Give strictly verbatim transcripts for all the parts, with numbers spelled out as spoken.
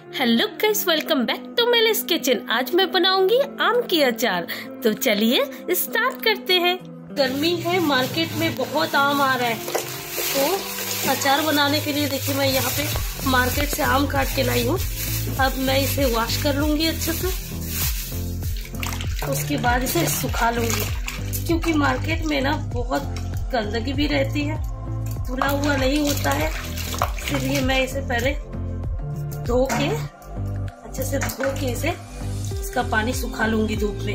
Hello guys, welcome back to मेलिस kitchen. आज मैं बनाऊंगी आम की अचार। तो चलिए स्टार्ट करते हैं। गर्मी है, मार्केट में बहुत आम आ रहा है, तो अचार बनाने के लिए देखिए मैं यहाँ पे मार्केट से आम काट के लाई हूँ। अब मैं इसे वॉश कर लूंगी अच्छे से, उसके बाद इसे सुखा लूंगी, क्योंकि मार्केट में ना बहुत गंदगी भी रहती है, धुला हुआ नहीं होता है। इसलिए मैं इसे पहले धो के अच्छे से धो के इसे इसका पानी सुखा लूंगी धूप में।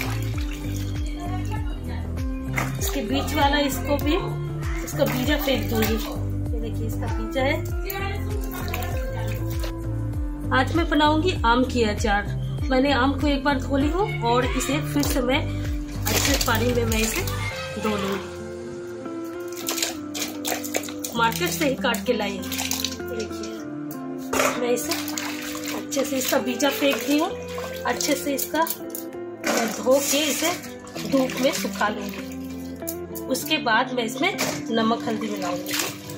इसके बीच वाला इसको भी इसका बीजा फेंक दूंगी। ये देखिए इसका बीजा है। आज मैं बनाऊंगी आम की अचार। मैंने आम को एक बार धो ली हूँ और इसे फिर से मैं अच्छे पानी में मैं इसे धो लूंगी। मार्केट से ही काट के लाई है। देखिए मैं इसे अच्छे से इसका बीजा फेंक दी हूँ। अच्छे से इसका धो के इसे धूप में सुखा लूंगी। उसके बाद मैं इसमें नमक हल्दी मिलाऊंगी।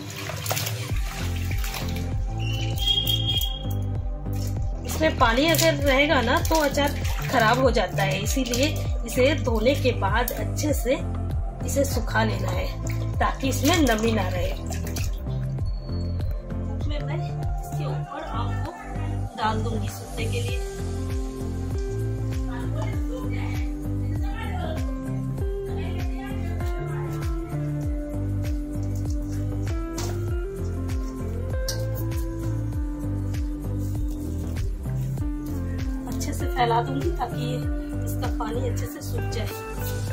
इसमें पानी अगर रहेगा ना तो अचार खराब हो जाता है, इसीलिए इसे धोने के बाद अच्छे से इसे सुखा लेना है ताकि इसमें नमी ना रहे। डाल दूंगी सूखने के लिए। अच्छे से फैला दूंगी ताकि ये इसका पानी अच्छे से सूख जाए।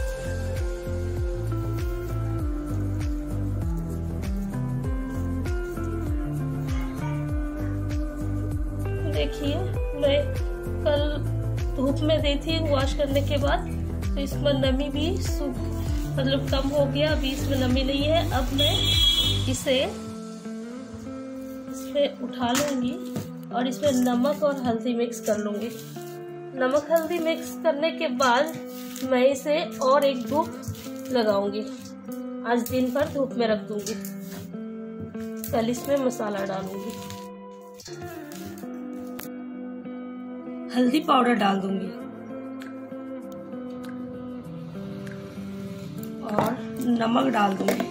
देखिए मैं कल धूप में दी थी वॉश करने के बाद, तो इसमें नमी भी सूख मतलब कम हो गया। अभी इसमें नमी नहीं है। अब मैं इसे इसमें उठा लूंगी और इसमें नमक और हल्दी मिक्स कर लूंगी। नमक हल्दी मिक्स करने के बाद मैं इसे और एक धूप लगाऊंगी। आज दिन भर धूप में रख दूंगी। कल इसमें मसाला डालूंगी। हल्दी पाउडर डाल दूंगी और नमक डाल दूंगी।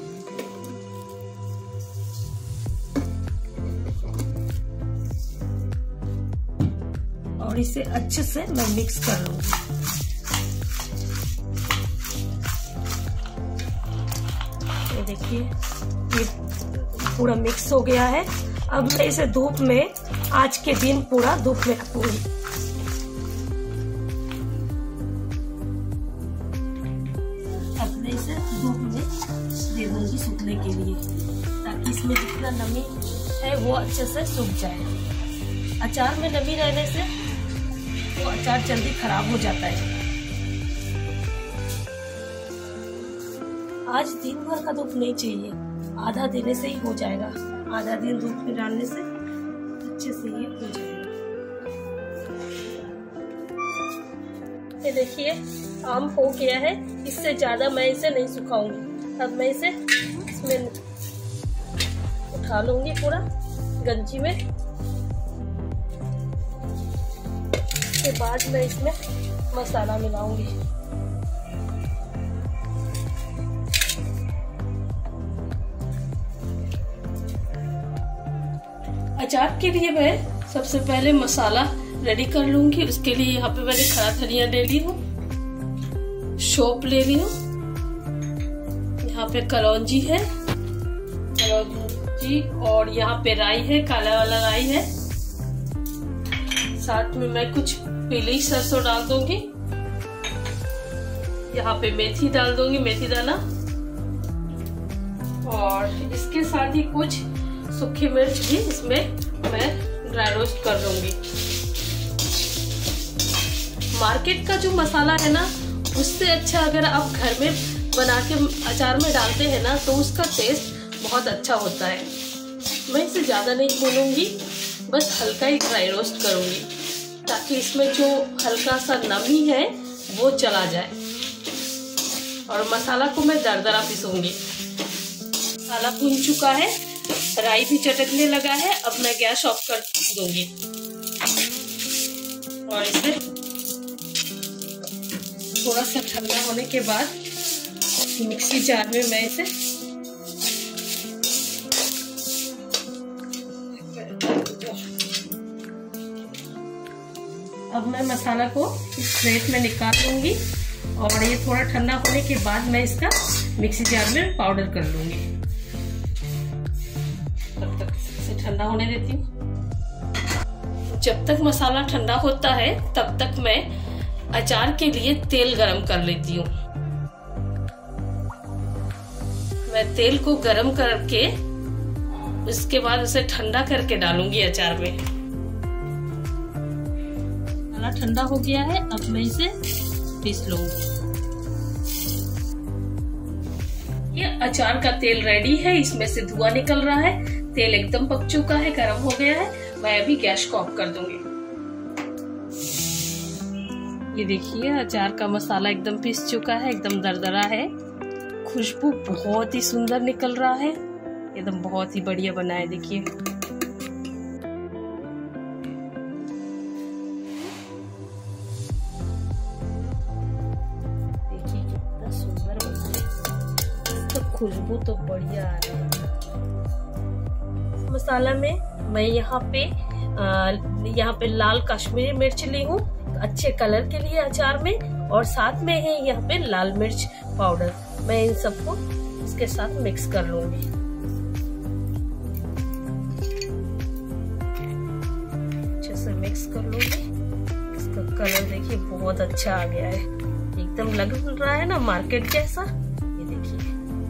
और इसे अच्छे से मैं मिक्स कर लूंगी। ये देखिए ये पूरा मिक्स हो गया है। अब मैं इसे धूप में आज के दिन पूरा धूप में रखूंगी। धूप में दे दूंगी सूखने के लिए, ताकि इसमें जितना नमी है वो अच्छे से सूख जाए। अचार में नमी रहने से वो अचार जल्दी खराब हो जाता है। आज दिन भर का धूप नहीं चाहिए, आधा देने से ही हो जाएगा। आधा दिन धूप में डालने से अच्छे से ये हो जाएगा। ये देखिए आम हो गया है। इससे ज्यादा मैं इसे नहीं सुखाऊंगी। अब मैं इसे इसमें उठा लूंगी पूरा गंजी में। उसके बाद मैं इसमें मसाला मिलाऊंगी। अचार के लिए मैं सबसे पहले मसाला रेडी कर लूंगी। उसके लिए यहाँ पे मैंने खड़ा धनिया ले ली हूँ, सौंफ ले ली हूँ, यहाँ पे कलौंजी है कलौंजी और यहाँ पे राई है, काला वाला राई है। साथ में मैं कुछ पीली सरसों डाल दूंगी। यहाँ पे मेथी डाल दूंगी, मेथी दाना। और इसके साथ ही कुछ सूखी मिर्च भी इसमें मैं ड्राई रोस्ट कर लूंगी। मार्केट का जो मसाला है ना, उससे अच्छा अगर आप घर में बना के अचार में डालते हैं ना, तो उसका टेस्ट बहुत अच्छा होता है। मैं इसे ज़्यादा नहीं भूनूंगी, बस हल्का ही ड्राई रोस्ट करूंगी, ताकि इसमें जो हल्का सा नमी है वो चला जाए। और मसाला को मैं दरदरा पीसूंगी। मसाला भून चुका है, राई भी चटकने लगा है। अब मैं गैस ऑफ कर दूंगी। और इसे थोड़ा सा ठंडा होने के बाद मिक्सी जार में मैं इसे अब मैं मसाला को इस प्लेट में निकाल लूंगी और ये थोड़ा ठंडा होने के बाद मैं इसका मिक्सी जार में पाउडर कर लूंगी। तब तक इसे ठंडा होने देती हूँ। जब तक मसाला ठंडा होता है तब तक मैं अचार के लिए तेल गरम कर लेती हूँ। मैं तेल को गरम करके उसके बाद उसे ठंडा करके डालूंगी अचार में। मसाला ठंडा हो गया है, अब मैं इसे पीस लूंगी। ये अचार का तेल रेडी है, इसमें से धुआं निकल रहा है, तेल एकदम पक चुका है, गरम हो गया है। मैं अभी गैस को ऑफ कर दूंगी। ये देखिए अचार का मसाला एकदम पीस चुका है, एकदम दरदरा है, खुशबू बहुत ही सुंदर निकल रहा है, एकदम बहुत ही बढ़िया बना है। देखिए देखिए कितना सुंदर बना है, इसका खुशबू तो बढ़िया आ रहा है। मसाला में मैं यहाँ पे आ, यहाँ पे लाल कश्मीरी मिर्च ली हूँ अच्छे कलर के लिए अचार में, और साथ में है यहाँ पे लाल मिर्च पाउडर। मैं इन सबको इसके साथ मिक्स कर लूंगी। अच्छे से मिक्स कर लूंगी। इसका कलर देखिए बहुत अच्छा आ गया है, एकदम लग रहा है ना मार्केट जैसा। ये देखिए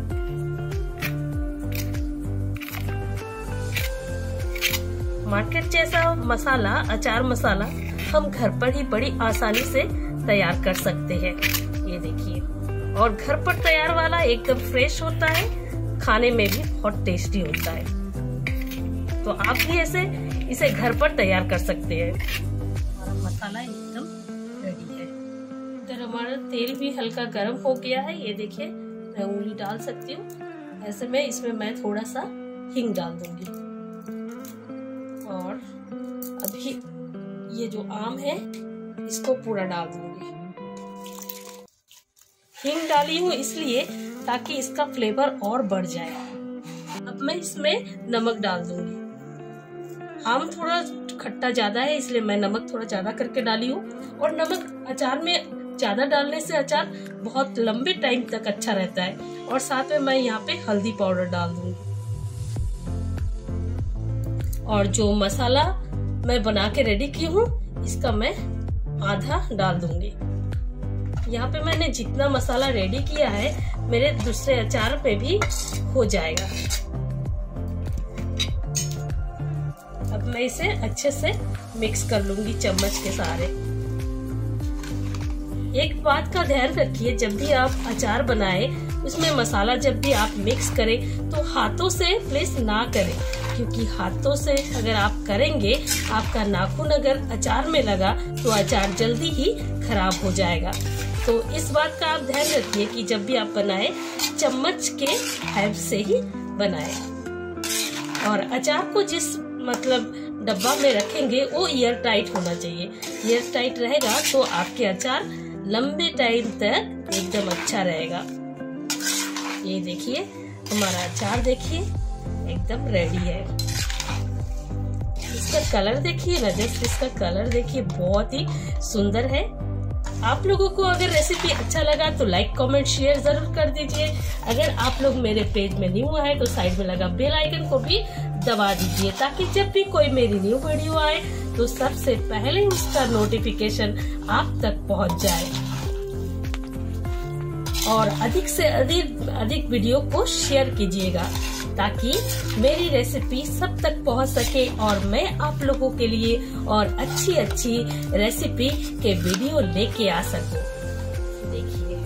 मार्केट जैसा मसाला, अचार मसाला हम घर पर ही बड़ी आसानी से तैयार कर सकते हैं। ये देखिए, और घर पर तैयार वाला एकदम फ्रेश होता है, खाने में भी बहुत टेस्टी होता है। तो आप भी ऐसे इसे घर पर तैयार कर सकते हैं। हमारा मसाला एकदम रेडी है। इधर हमारा तेल भी हल्का गर्म हो गया है। ये देखिए मैं उंगली डाल सकती हूँ ऐसे में। इसमें मैं थोड़ा सा हींग डाल दूंगी, और अभी ये जो आम है इसको पूरा डाल दूंगी। हींग डाली हूँ इसलिए ताकि इसका फ्लेवर और बढ़ जाए। अब मैं इसमें नमक डाल दूंगी। आम थोड़ा खट्टा ज्यादा है इसलिए मैं नमक थोड़ा ज्यादा करके डाली हूँ, और नमक अचार में ज्यादा डालने से अचार बहुत लंबे टाइम तक अच्छा रहता है। और साथ में मैं यहाँ पे हल्दी पाउडर डाल दूंगी, और जो मसाला मैं बना के रेडी की हूँ इसका मैं आधा डाल दूंगी। यहाँ पे मैंने जितना मसाला रेडी किया है मेरे दूसरे अचार पे भी हो जाएगा। अब मैं इसे अच्छे से मिक्स कर लूंगी चम्मच के सहारे। एक बात का ध्यान रखिए, जब भी आप अचार बनाए उसमें मसाला जब भी आप मिक्स करें तो हाथों से प्लीज ना करें, क्योंकि हाथों से अगर आप करेंगे आपका नाखून अगर अचार में लगा तो अचार जल्दी ही खराब हो जाएगा। तो इस बात का आप ध्यान रखिए कि जब भी आप बनाएं चम्मच के हेल्प से ही बनाएं। और अचार को जिस मतलब डब्बा में रखेंगे वो एयर टाइट होना चाहिए। एयर टाइट रहेगा तो आपके अचार लंबे टाइम तक एकदम अच्छा रहेगा। ये देखिए हमारा अचार देखिए एकदम रेडी है। इसका कलर देखिए ना, जस्ट इसका कलर देखिए बहुत ही सुंदर है। आप लोगों को अगर रेसिपी अच्छा लगा तो लाइक कमेंट शेयर जरूर कर दीजिए। अगर आप लोग मेरे पेज में न्यू आए तो साइड में लगा बेल आइकन को भी दबा दीजिए, ताकि जब भी कोई मेरी न्यू वीडियो आए तो सबसे पहले उसका नोटिफिकेशन आप तक पहुंच जाए। और अधिक से अधिक अधिक वीडियो को शेयर कीजिएगा ताकि मेरी रेसिपी सब तक पहुंच सके और मैं आप लोगों के लिए और अच्छी अच्छी रेसिपी के वीडियो लेके आ सकूं। देखिए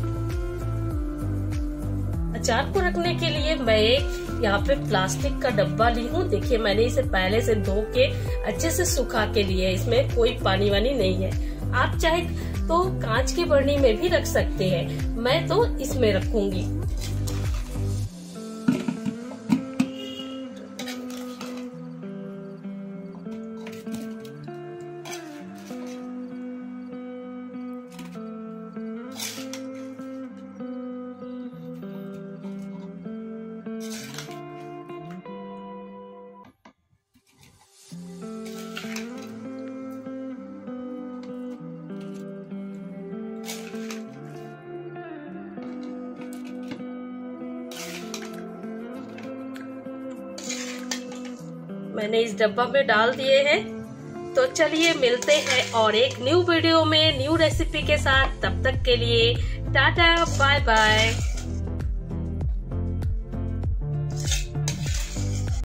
अचार को रखने के लिए मैं एक यहाँ पे प्लास्टिक का डब्बा ली हूँ। देखिए मैंने इसे पहले से धो के अच्छे से सुखा के लिए, इसमें कोई पानी वानी नहीं है। आप चाहे तो कांच की बर्नी में भी रख सकते हैं, मैं तो इसमें रखूंगी। मैंने इस डब्बा में डाल दिए हैं। तो चलिए मिलते हैं और एक न्यू वीडियो में न्यू रेसिपी के साथ। तब तक के लिए टाटा बाय बाय।